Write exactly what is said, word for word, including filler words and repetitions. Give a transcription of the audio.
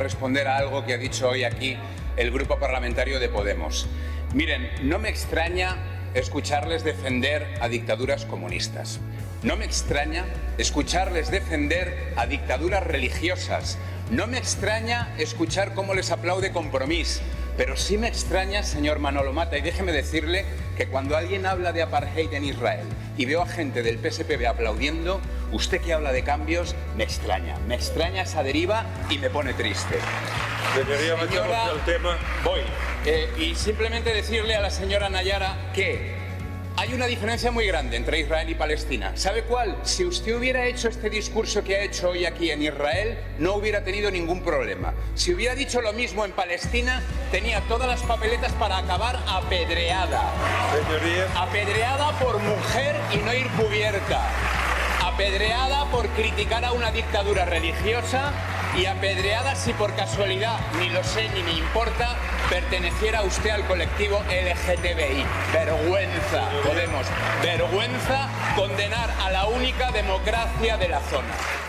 responder a algo que ha dicho hoy aquí el Grupo Parlamentario de Podemos. Miren, no me extraña escucharles defender a dictaduras comunistas. No me extraña escucharles defender a dictaduras religiosas. No me extraña escuchar cómo les aplaude Compromís. Pero sí me extraña, señor Manolo Mata, y déjeme decirle que cuando alguien habla de apartheid en Israel y veo a gente del P S P B aplaudiendo, usted que habla de cambios, me extraña. Me extraña esa deriva y me pone triste. Señoría, Señora, al tema. Voy. Eh, y simplemente decirle a la señora Nayara que hay una diferencia muy grande entre Israel y Palestina. ¿Sabe cuál? Si usted hubiera hecho este discurso que ha hecho hoy aquí en Israel, no hubiera tenido ningún problema. Si hubiera dicho lo mismo en Palestina, tenía todas las papeletas para acabar apedreada. Señoría. Apedreada por mujer y no ir cubierta. Apedreada por criticar a una dictadura religiosa y apedreada si por casualidad, ni lo sé ni me importa, perteneciera usted al colectivo L G T B I. Vergüenza, Podemos. Vergüenza condenar a la única democracia de la zona.